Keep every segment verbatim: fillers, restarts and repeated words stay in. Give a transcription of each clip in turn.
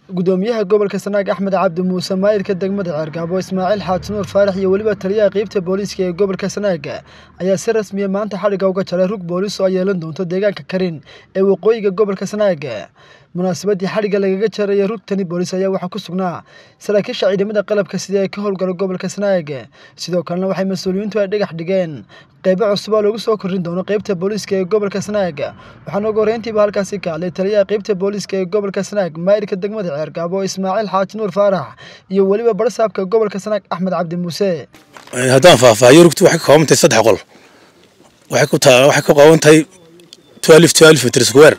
gudoomiyaha gobolka Sanaag Axmed Cabdi Muuse maayirka degmada Ceergaabo Ismaaciil Xaaji Nuur Faarax iyo waliba taliyaha qaybta booliiska ee gobolka Sanaag ayaa si rasmi ah maanta xariga uga jaray rug booliis oo yeelan doonto deegaanka Karin ee waqooyiga gobolka Sanaag. munaasabadii xariga lagaga jaray rugtani booliis ayaa waxa ku sugnaa saraakiisha ciidamada qalabka sida ay ka howlgalo gobolka Sanaag. sidoo kalena waxay mas'uuliyiintu ay dhagax dhigeen qaybo cusub oo lagu soo kordhin doono qaybta booliiska ee gobolka Sanaag. waxaan ugu horeyntiiba halkaasi ka hadlay taliyaha qaybta booliiska ee gobolka Sanaag maayirka degmada Ceergaabo Ismaaciil Xaaji Nuur Faarax iyo waliba barsaabka gobolka Sanaag Axmed Cabdi Muuse. haddaan faahfaahiyo rugtu waxay ka kooban tahay saddex qol waxay ku tahay waxay ka kooban tahay twelve twelve meter square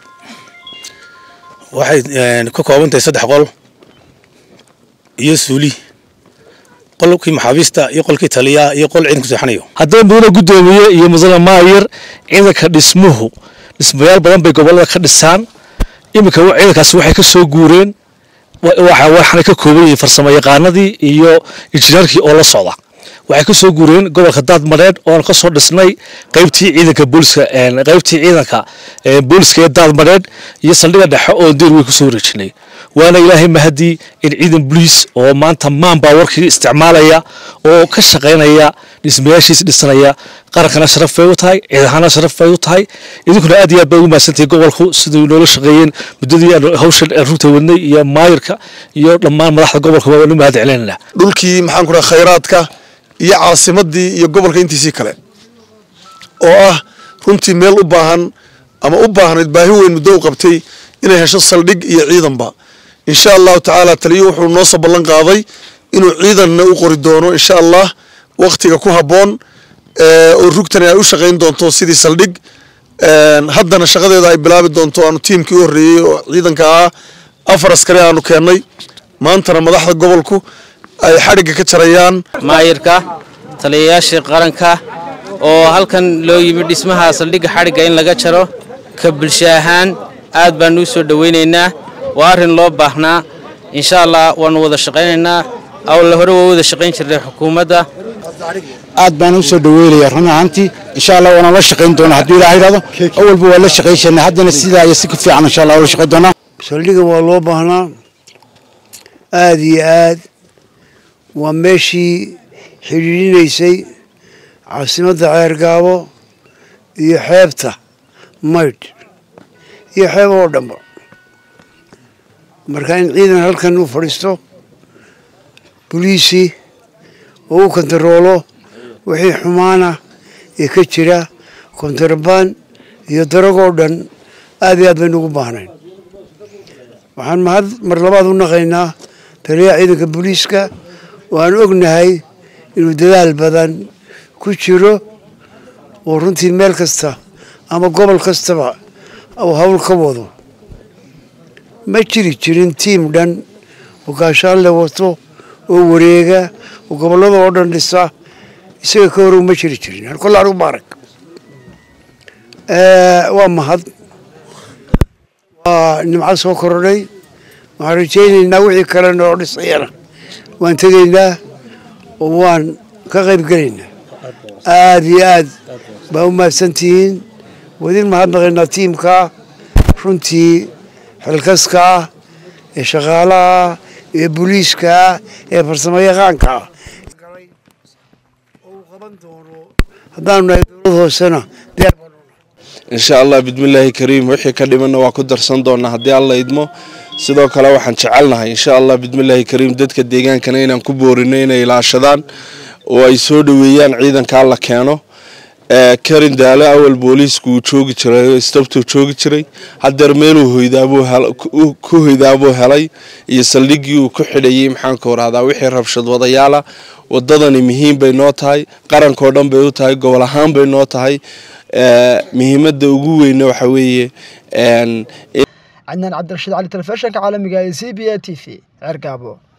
waxay ka kooban tahay saddex qol iyo suuli qolkii maxaabiista iyo qolkii taliyaha iyo qol ciidanku seexanayo. haddii mudane gudoomiye iyo mudane maayir ciidanka dhismuhu dhismayaal badan bay gobolada ka dhisaan imika ciidankaas waxay ka soo guureen waxa waxana ka kooban yihiin farsamo yaqaanadii iyo injineerkii oo la socda waxay ka soo guureen gobolka Daadmareed oo ka soo dhisnay qaybtii ciidanka booliska ee qaybtii ciidanka ee booliska ee Daadmareed iyo saldhigga dhexe oo diir way ku soo wareejinay. waana ilaahay mahadi in ciidan booliis oo maanta maan baa warkii isticmaalaya oo ka shaqeynaya dhismayaashiis dhisanaya qarankana sharaf ay u tahay ciidahana sharaf ay u tahay idinkuna aad iyo aad bay u maasantay gobolku sidoo loola shaqeeyeen muddadii hawshan rugta wadnay iyo maayirka iyo dhammaan madaxda gobolka waa u mahad celinayna. dhulkii maxaan ku rahay khayraadka iyo caasimadii iyo gobolka intiisii kale oo ah runtii meel u baahan ama u baahnayd baahi weyn muddo u qabtay inay hesho saldhig iyo ciidanba. insha allahu tacaala taliyo wuxuu noo soo ballan qaaday inuu ciidanna u qori doono insha allah waqtiga ku habboon oo rugtani ay u shaqayn doonto sidii saldhig haddana shaqadeeda ay bilaabi doonto. aanu tiimkii u horreeyey oo ciidanka ah afar askari aanu keennay maantana madaxda gobolku ay xariga ka jarayaan maayirka taliyayaasha qaranka oo halkan loo yimid dhismaha saldhigga xariga in laga jaro ka bulsho ahaan aad baan u soo dhaweynaynaa. waa arrin loo baahnaa insha allah waan wada shaqaynaynaa awal hore waa wada shaqayn jirnay xukuumadda aad baan u soo dhaweynayaa run ahaantii insha allah waan la shaqayn doonaa haddii ilaahay yiraahdo awalba waa la shaqayshanay haddana sidaa iyo si ku fiican insha allah la shaqayn doonaa. saldhigga waa loo baahnaa aad iyo aad waa meeshii xidhiidhinaysay caasimadda Ceergaabo iyo xeebta maydh iyo xeeb oo dhanba. marka in ciidan halkan u fadhiisto booliisi oo u kontaroolo wixii xumaana ee ka jira kontrabaan iyo daragoo dhan aad iyo aad baynu ugu baahnayn. waxaan mahad mar labaad u naqaynaa taliyaha ciidanka booliiska oo aan ognahay inuu dadaal badan ku jiro oo runtii meel kasta ama gobol kastaba uu hawl ka wado. ma jiri jirin tiim dhan oo gaashaan le wato oo wareega oo gobollada oo dhan dhisa isaga ka hor ma jiri jirin. halkolla anugu baarak waa mahad waa nimco soo korodhay. waxaan rajaynaynaa wixii kalena oo dhisayana waan tegaynaa oo waan ka qayb gelaynaa. aad iyo aad baa u mahadsantihiin wadin mahadnaqaynaa tiimka runtii xilkaska ah ee shaqaalaha ah ee booliiska ah ee farsamo yaqaanka ah haddaanu nahay dowlad hoosena insha allah bismillaahi kariim wixii ka dhimanna waa ku darsan doonaa haddii alla idmo. sidoo kale waxaan jecelnahay insha allah bismillaahi kariim dadka deegaankana inaan ku boorino inay ilaashadaan oo ay soo dhaweeyaan ciidanka la keeno. Karin daale awal booliisku joogi jiray istabtu joogi jiray hadda meeluu hoydaabo ku hoydaabo helay iyo saldhigii uu ku xidhayay maxaan ka waraada wixii rabshad wadayaala wadadani muhiim bay noo tahay qaranka oo dhan bay u tahay gobol ahaan bay noo tahay. muhiimadda ugu weyn waxa weeye Adnaan Cabdirashiid Cali telefishinka caalamiga ee C B A T V Ceergaabo.